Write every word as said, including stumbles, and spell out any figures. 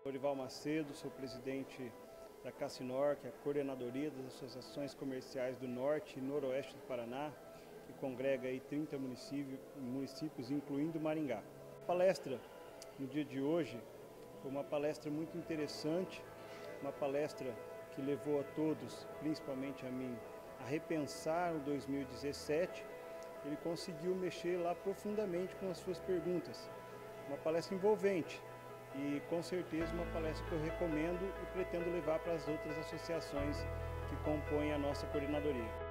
Lorival Macedo, sou presidente da Cassinor, que é a coordenadoria das associações comerciais do Norte e Noroeste do Paraná, que congrega aí trinta municípios, municípios, incluindo Maringá. A palestra no dia de hoje foi uma palestra muito interessante, uma palestra que levou a todos, principalmente a mim, a repensar o dois mil e dezessete. Ele conseguiu mexer lá profundamente com as suas perguntas. Uma palestra envolvente e, com certeza, uma palestra que eu recomendo e pretendo levar para as outras associações que compõem a nossa coordenadoria.